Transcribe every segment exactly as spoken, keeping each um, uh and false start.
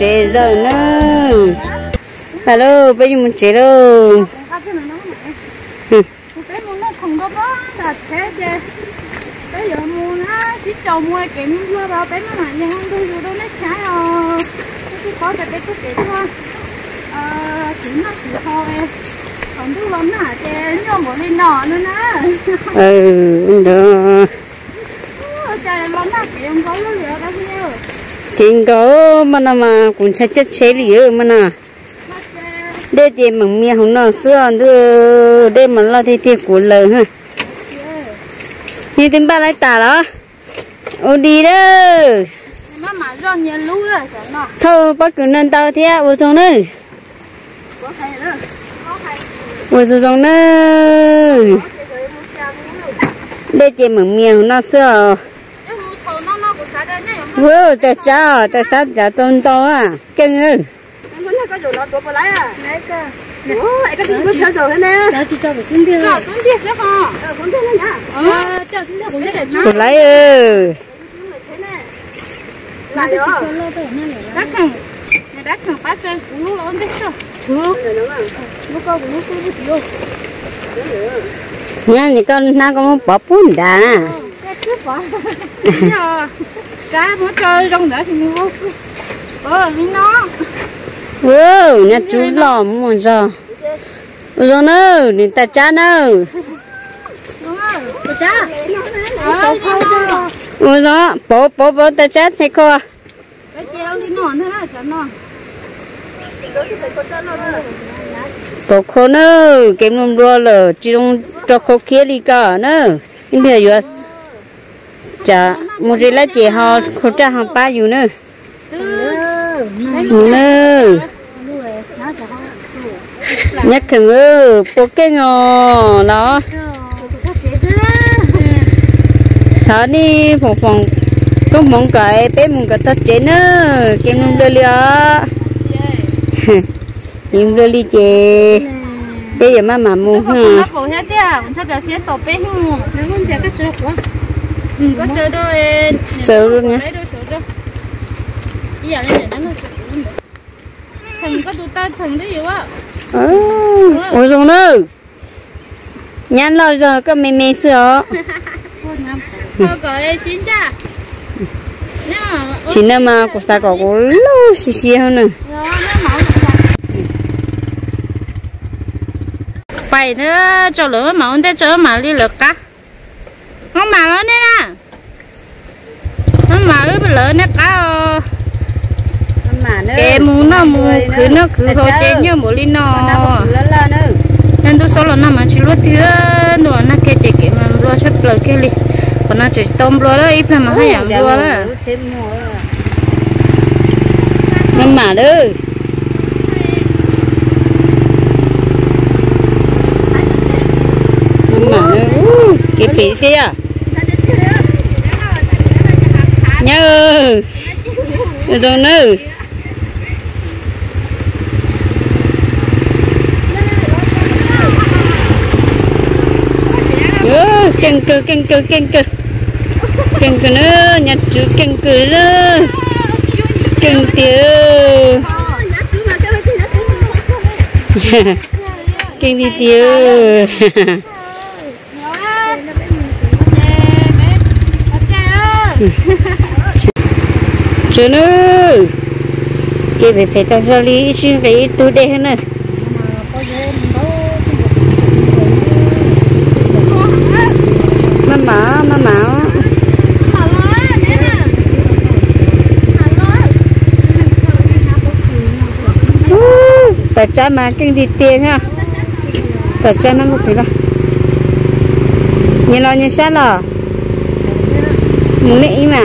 chế rồi nữa hello bây giờ mình chế đâu bây giờ mua nó xí trầu mua kiếm mua bao bé nó mà nhưng không tôi vô đâu nó trái rồi tôi có cái cái cái thôi ờ chỉ nó chỉ thôi còn tôi vẫn là chơi nhớ một ly nọ nữa nè ừ được chơi vẫn là cái ông có nó lựa cái gì thì có mà nào mà cũng sẽ chết chế lì mà nè để chị mừng miệng không nào xưa đưa để mà lo thì thì của lời ha đi tìm ba lại tả đó ô đi đó mà mà do nhiều lú rồi sao nó thôi bắt cứ nên tao thế ô xong nữa ô xong nữa để chị mừng miệng nó xưa vừa tại sao tại sao đã tôn to à kinh ơi có rồi nó tụt vào lại à này cơ ủa cái gì nó chơi rồi thế nè nó chỉ cho vào xuống kia rồi xuống kia sẽ không ờ xuống kia nữa nhá ờ cho xuống kia cũng rất là tụt lại ơi lại rồi đắt thằng này đắt thằng bác chơi cũng lúc lớn đấy sao lúc lúc câu cũng lúc lúc tiêu nha thì con na con bỏ bún đã cá nó chơi trong nữa thì mua ờ lên nó ừ nhà chú lò muốn giờ rồi nữa đi ta cha nữa ta cha ờ rồi đó bố bố bố ta cha thấy co cái treo đi nón thế này cho nó bố khô nữa kiếm nôm đua lờ chỉ trong cho khô kia đi cả nữa in thế rồi chả một gì là chị họ khô cha họ baอยู่nữa nữa nhắc thằng ơi bố cái ngò đó thở đi phòng phòng cũng mong cái bé mong cái tết chế nữa kiếm nông lừa lừa kiếm lừa lừa chế bây giờ mà mà mua ha nó phổ hết đi à mình cho phía tổ bé hùng nó không chơi cái chơi quá có chơi đôi chơi luôn nhá giờ này nó thằng có tụi ta thằng đấy gì quá ôi rồi nữa nhăn lo rồi có mê mê sữa thôi gọi xin cha chỉ nên mà của ta có có lâu xí xí hơn nữa vậy thế cho lửa mà ông thế cho mà đi lượt cá không mà lớn đấy nè không mà cái lửa nè cá cái mù nó mù cứ nó cứ thôi chế nhớ một ly nó nên tôi số là nó mà chỉ lúa thứ nữa nó cái chế cái mà lúa sắp lỡ cái ly còn nó chỉ tôm lúa đó ít mà hay làm lúa đó ngâm mà đó ngâm mà đó cái phí kia nhớ rồi nữa kinh cừ kinh cừ kinh cừ kinh cừ nữa nhặt chú kinh cừ nữa kinh tiêu kinh đi tiêu chú nữa cái về phải tao xử lý xíu cái túi đây hơn nữa mama mama tại cha mà kinh đi tiền ha tại cha nó một cái đó nhìn lo nhìn sát lo muốn nghĩ mà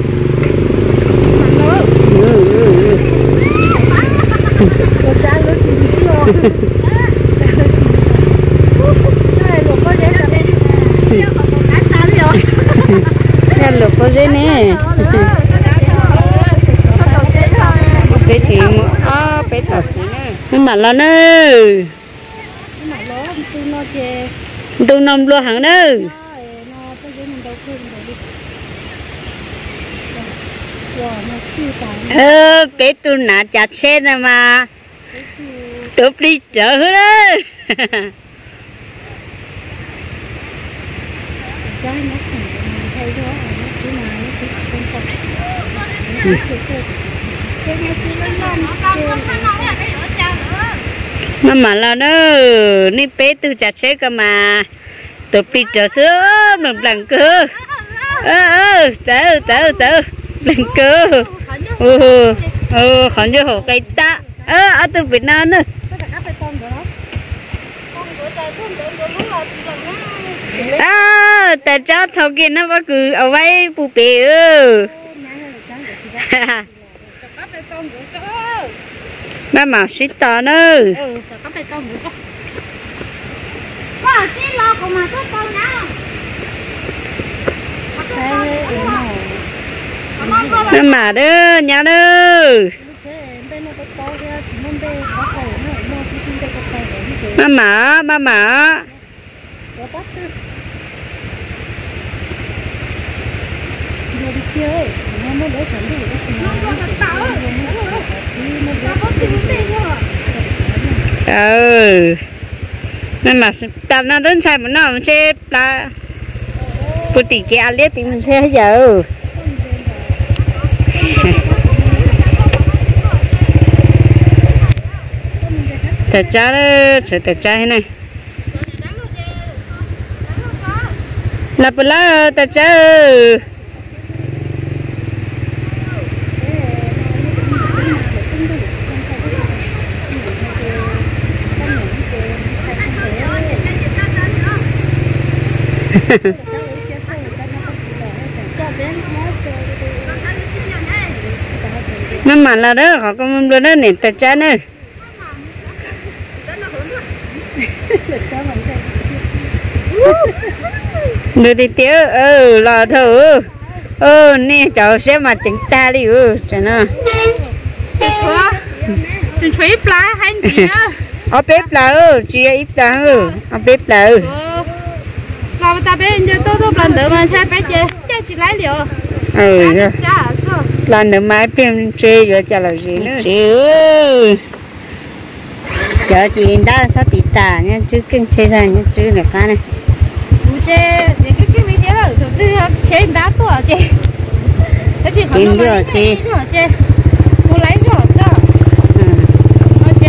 lục có dễ nè bé thì à bé thật nhưng mà là nè tôi nằm lo hàng nè ờ bé tu nã chặt xe nè mà tụp đi chợ hết đấy mà mà là nó ní bé tu chặt xe cơ mà tụp đi chợ sữa mình làm cơ ơ ơ tớ tớ tớ làm cơ ừ ừ còn như hồ cây ta ơ ở từ Việt Nam nữa à tại cháu thầu kia nó có cứ ở vậy bù bể ơ nó màu xịt to nữa nó mà đó nhà đó má mở má mở ừ nên mà ta nó đến sai mà nó mình sẽ là bữa tỷ kia liếc thì mình sẽ giờ thật cha đó sự thật cha thế này là bữa lá thật cha nó mà là đó họ không đưa nó nền thật cha nữa đưa đi tiêu ừ lò thử ừ nè cháu sẽ mà chính ta đi ừ chả nào chuyện chuối plá hay gì nữa ở bếp là ừ chia ít là ừ ở bếp là ừ mà ta bé giờ tôi tôi lần nữa mà sai bé chơi chơi chỉ lấy liệu ừ cha lần nữa mai phim chơi rồi chả là gì nữa chứ chợ chị đã sao tỷ tả nha chứ kinh chơi ra nha chứ là cái này bù chơi để cái cái gì đó rồi tôi chơi đá to chơi cái gì còn nó mà chơi chơi bù lấy rồi đó ok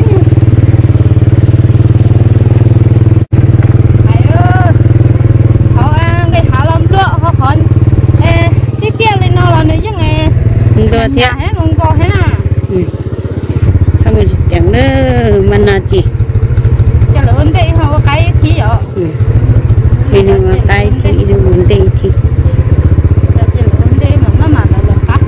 ai ơi họ ăn cái họ làm được họ còn cái kia lên nó là nữa chứ nghe được thiệt hết còn còn hết à không có chẳng nữa mà nào chị cho lớn đây họ có cái thí ở thì nó tay thì nó muốn đi thì cho lớn đây mà nó mà là được khác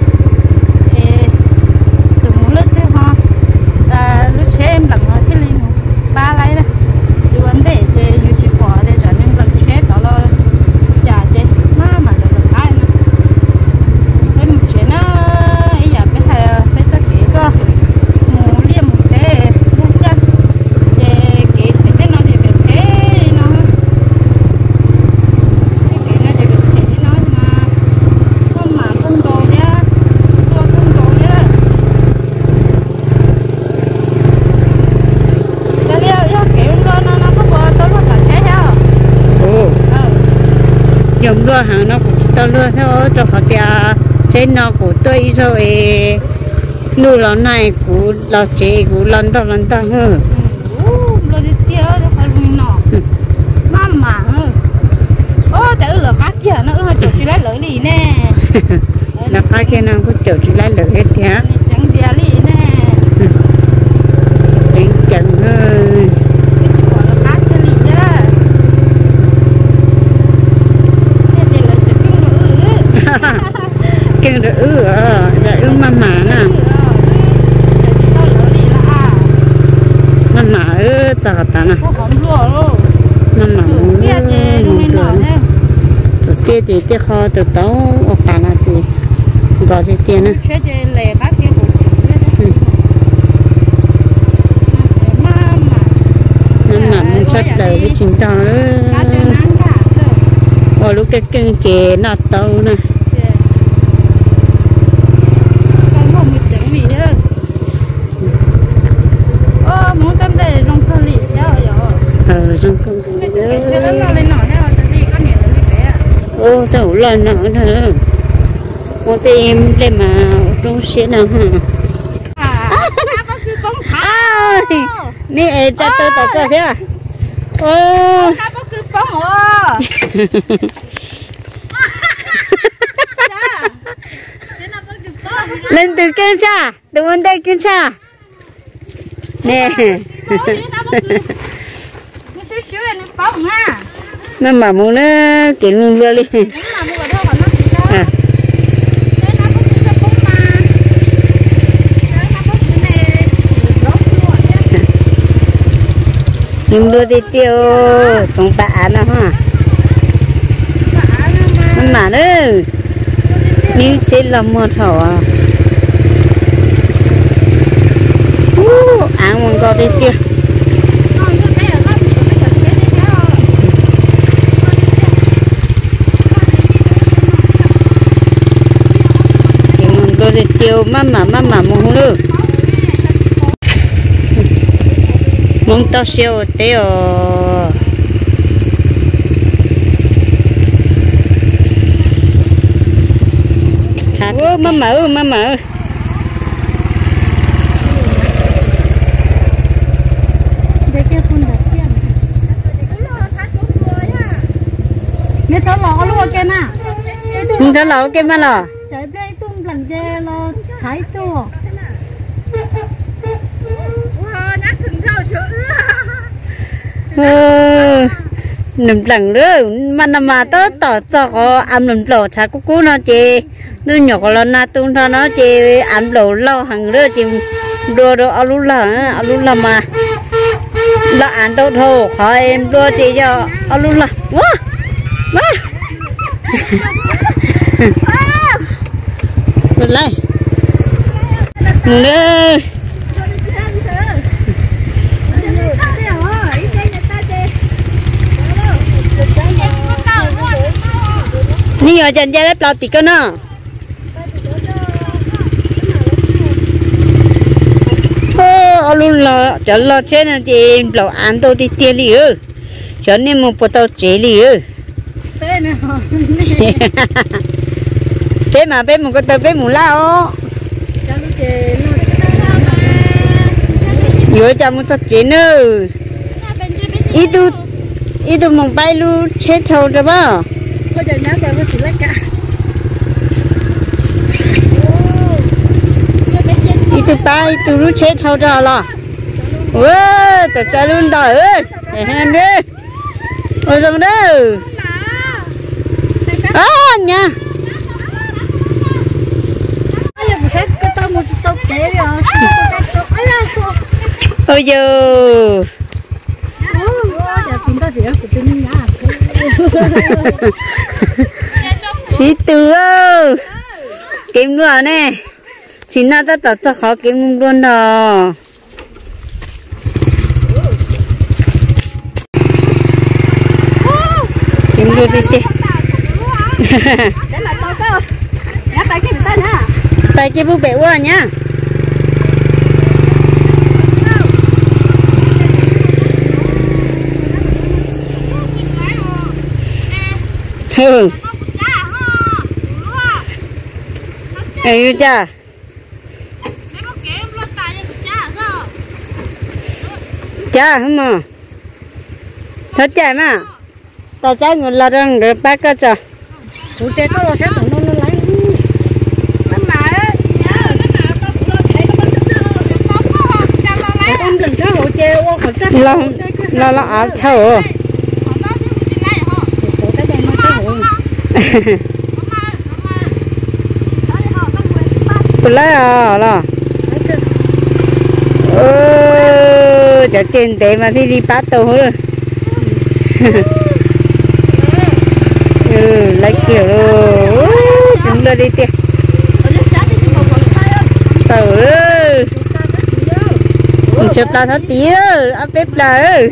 sử dụng lúc thế họ lúc chế em lặng ở cái linh ba lấy đó thì vấn đề thì như chỉ bỏ để cho nên lặng chế đó là giả chế nó mà là được khác nữa thế một chế nó ấy giờ cái thầy phải tất kỹ cơ mù liêm một thế chân để kỹ thì cái nó thì được thế nó cái kỹ nó thì được thế nó mà con mà con đồ nhá con con đồ nhá cái liệu yêu kiểu nó nó nó có bỏ tôi luôn cả thế hả ồ dùng luôn hàng nó cũng tao luôn theo cho họ tia trên nó của tôi rồi nu lò này của lò chế của lần đó lần đó hơ lò đi tiêu nó phải luôn nọ má mà hơ ô tự là cá kia nó hơi chụp chỉ lấy lưỡi đi nè là phải khi nào có chịu chỉ lấy lưỡi hết thế chẳng gì đi nè chính chẳng ơi gọi là cá kia đi chứ cái gì là chụp cái nữa kinh được ư ờ dạ ư mà mà nè mà mà ư chả ta nè mà mà muốn từ kia thì kia kho từ tấu ở cả là thì gọi thì tiền nè mà mà muốn chấp đời với chính tao ở lúc cái kinh chế nọ tàu nè cái đó lo lên nọ thế rồi tự đi có nhiều tự đi bé ô tao lần nữa nữa một em để mà trong xe nào hả nè em cho tôi tao cơ thế à ô lên từ kiểm tra từ vấn đề kiểm tra nè mà mà muốn nó kiện luôn luôn đi à nhưng đưa đi tiêu còn tạ nó ha mà nữa nhưng chỉ là một thầu à ăn một con đi tiêu rồi thì tiêu mà mà mà mà muốn nữa muốn tao siêu tiêu ô mà mở mà mở nghe cháu lọ luôn kia nè cháu lọ kia mà lọ trái bê tung lần dê lo trái to wow nhắc thừng thao chữ nằm lằng nữa mà nằm mà tớ tỏ cho ăn nằm lẩu chả cú cú nó chị nó nhỏ là na tung cho nó chị ăn lẩu lo hàng nữa chị đua đồ áo lú là áo lú là mà là ăn đâu thôi khỏi em đua chị cho áo lú là quá quá một lại nữaนี่อาจารย์จะได้ปลาติกันนะโอ้อาลุละจะละเช่นจีนปลาอันโตติเตียลี่เออฉันนี่มันปวดตัวเจลี่เออเป็นมาเป็นมันก็ตัวเป็นหมูล่าอ๋ออยู่จะมันสักเจนเนออีดูอีดูมองไปรู้เช็ดเท่าจะบ้าก็จะน้ำไปก็ถือละกันอีตัวไปตัวรู้เช็ดเท่าจะหรอเว้ยแต่ใจรุ่นดอยเอ้ยเห็นดิโอ้ยตรงนี้อ้าวเนี่ยโอ้ยยูchị từ kiếm nữa nè chị nào ta tập cho khó kiếm luôn đó kiếm luôn đi chị tay cái bút bể quá nhá ừ ấy cha cha không mà thật chạy mà tao chạy người là đang được bắt cái cha tụi trẻ có lo sát tụi nó nó lấy nó lại em đừng xã hội treo qua khỏi trách lo lo lo ở thở lấy à là ơ chả trên để mà thì đi bắt tàu hơn ừ lấy kiểu rồi chúng ta đi tiếp tàu ơi chụp là thắt tía áp bếp là ơi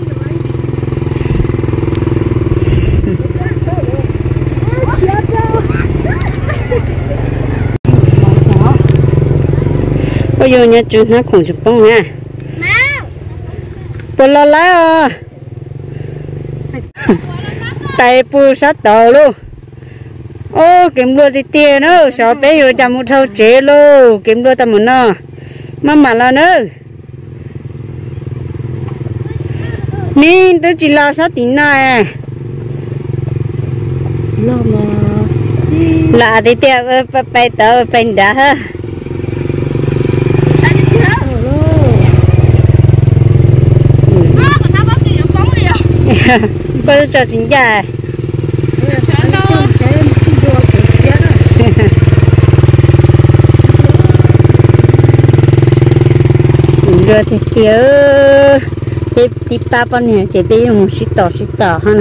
bây giờ nhà chú nó cũng chụp bông nha bò la lá à tay pu sát tàu luôn ô kiếm đua thì tiền nữa sợ bé rồi chăm một thâu chế luôn kiếm đua tao muốn nó mà mà là nữa nên tôi chỉ lo sát tính này lo mà là thì tiền phải tao phải đã ha có cho chính dài rồi thì tiêu tiếp tiếp ta bên này chỉ đi một xí tỏ xí tỏ ha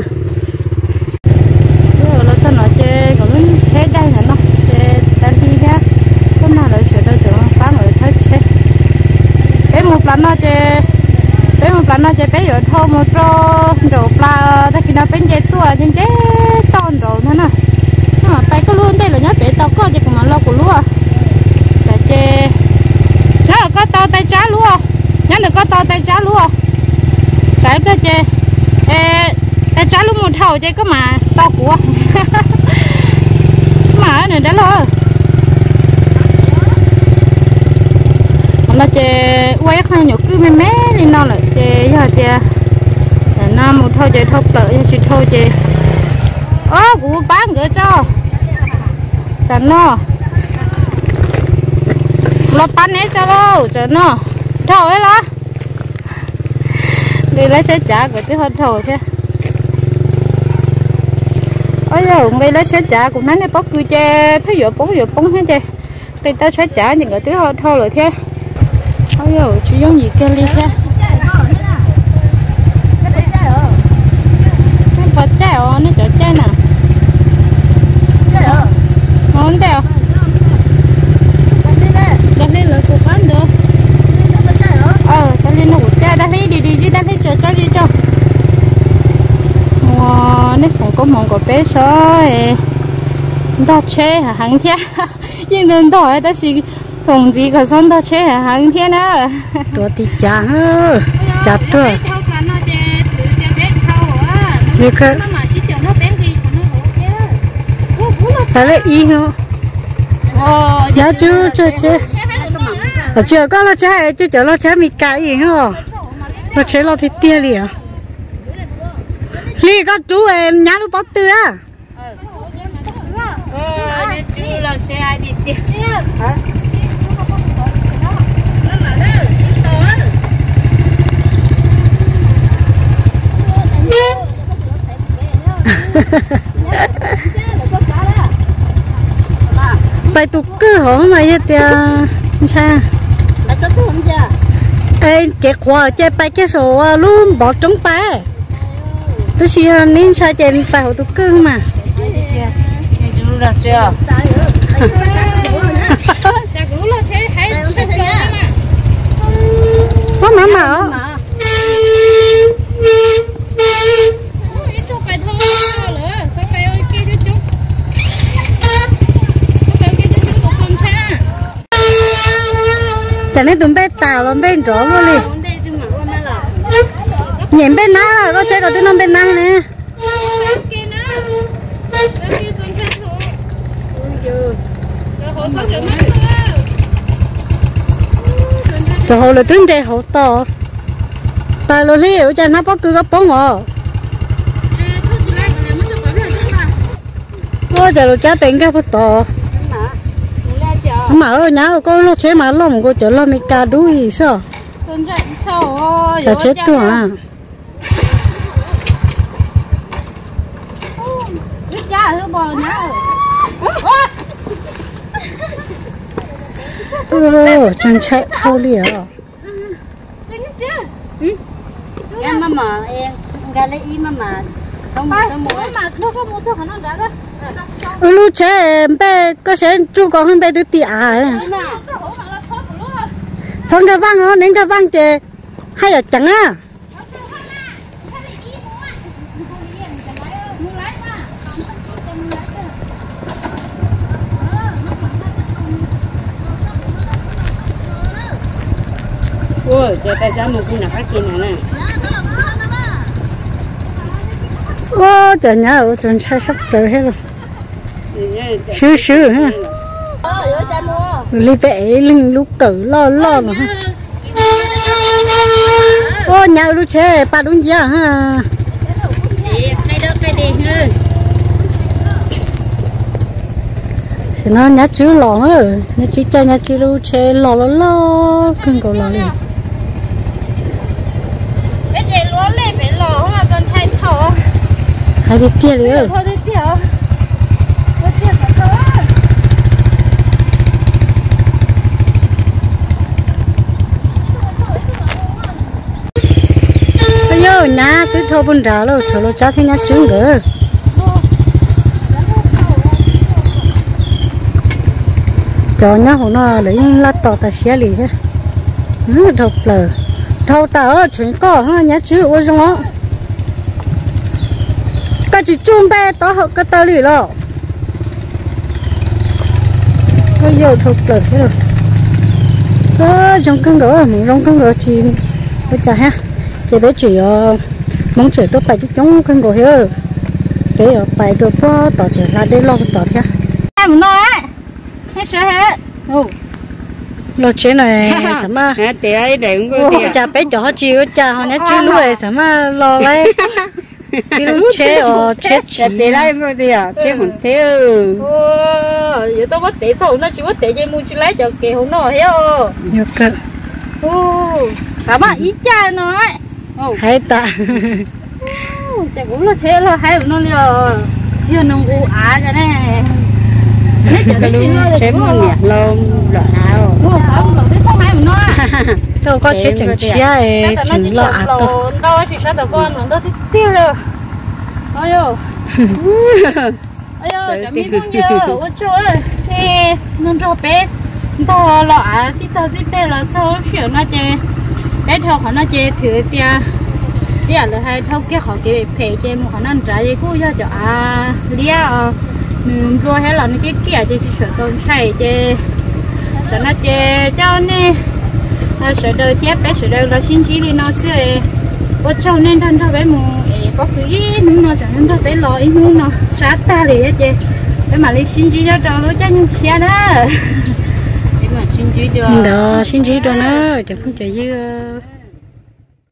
rồi là sao nói chơi còn mình thế đây là nó chơi ta đi ra có nào là sửa đâu chỗ phá người thấy chơi bé một lần nó chơi bé một lần nó chơi bé rồi thôi một trò đồ pla ta khi nào bé chơi tua chơi chơi ton rồi nữa nè tay có luôn đây là nhớ bé tao có chơi cùng mà lo của lúa là chơi nhớ là có tao tay trái lúa nhớ là có tao tay trái lúa tại bé chơi tay trái lúc một thầu chơi có mà tao của mà này đã lo là chơi quay khai nhục cứ mé mé đi nó lại chơi giờ chơi nam một thầu chơi thâu lợi chơi thâu chơi ơ của bán gửi cho chẳng nó lo bán hết cho đâu chẳng nó thầu ấy là đi lấy xe trả của cái hơn thầu thế ôi giờ bây lấy xe trả của mấy này bóc cứ che thấy giờ bóng giờ bóng hết chơi thì tao sẽ trả những cái thứ hơn thầu rồi thế ôi giờ chỉ giống gì kia đi thế vật trái ở nó chở trái nè không đeo đặt lên là cục bán được ờ đặt lên nó cục trái đặt đi đi đi đi đặt lên chở cho đi cho wow nó phải có món của bé rồi đó chế hả hàng thiên nhưng đừng đòi ta chỉ thùng gì cả xong đó chế hả hàng thiên nữa tôi thì chả chả tôi như cái phải lấy y không dạ chưa chưa chưa ở chưa có là trái chưa chờ là trái mì cái gì không là trái là thịt tia liền li có chú em nhá nó bóc tư á ờ chú làm xe ai đi tia hả bài tụ cứ hổ mà vậy thì sao? Ê, cái quả chơi bài cái số luôn bỏ trống bài. Tôi chỉ hơn nên sao chơi bài hổ tụ cứ mà. Chú là chưa? Có má mà. Chả nên tụi bé tàu làm bên rõ luôn đi nhện bên ná là có chơi đầu tiên nó bên ná nè cho hồ là tướng đây hồ to tại lo đi ở trên nó có cứ gấp bóng mà ôi trời ơi trái tiền cái phải to mà ở nhà có nó chế mà lồng có chỗ lo mi cà đuôi sao chả chết tôi à ô chân chạy thâu liền em mà mà em gà lấy im mà mà không mà đâu có mua thuốc nó đã đó ừ lúc trẻ bé có sẽ chú con hơn bé đứa tía à xong cái vang ó đến cái vang chè hay là chẳng á ôi chè tay giá một cái nào khác kia nè ô chả nhớ ở trong trái sắp tới hết rồi xứ xứ ha li vẽ linh lúc cử lo lo mà ô nhà lúc chơi ba đúng giờ ha thì nó nhát chữ lò nữa nhát chữ cha nhát chữ lúc chơi lò lo lo cưng cầu lò đi cái gì luôn lên phải lò ha con trai thọ hai đi tia đi ơi yo nhà cứ thâu bún đá luôn chờ lo cha thì nhà trứng nữa cho nhà hồ nó lấy lá tỏ ta xé lì hết nó thâu lờ thâu ta ở chuyện có ha nhà trứng ở trong đó cái chỉ chung bé tỏ học cái tao lì lo có yo thâu lờ thế rồi có trong căng gỡ mình trong căng gỡ chỉ bây giờ ha chị bé chỉ mong chỉ tôi phải chúng không có hiểu cái ở phải tôi có tỏ chỉ là để lo tỏ theo em nói hết sợ hết lo chuyện này sao mà để ấy để cũng có cha bé cho chiều cha họ nhớ chưa nuôi sao mà lo lấy cái lúc chế ở chế chỉ để lại có gì à chế không theo giờ tôi bắt để thầu nó chỉ bắt để dây mua chỉ lấy cho kề không nổi hiểu nhiều cơ các bạn ý cha nói hay ta chả cũng là thế là hay nó là chưa nông u á cho này chế một nhẹ lâu lọ áo không lọ thế không hay nó đâu có chế chẳng chia ấy chẳng lọ áo đâu đâu chỉ sao tao con nó đâu thích tiêu rồi ôi yo ôi yo chả biết bao nhiêu ôi trời thì nó cho bé to lọ á xí to xí bé là sao chuyện nó chơi bé thầu họ nó chơi thử tia tia là hay thâu kia họ cái phê chơi một họ nó trả gì cũng cho cho à lia mình rồi hay là nó cái kia chơi chỉ sợ tôm say chơi sợ nó chơi cho nên sợ đời tiếp bé sợ đời là xin chỉ đi nó xưa có châu nên thân cho bé mù có cái nhưng nó chẳng nên cho bé lo ý muốn nó sát ta thì chơi bé mà đi xin chỉ cho trò lối chân xe đó đó xin chỉ đó nữa chẳng không chạy dư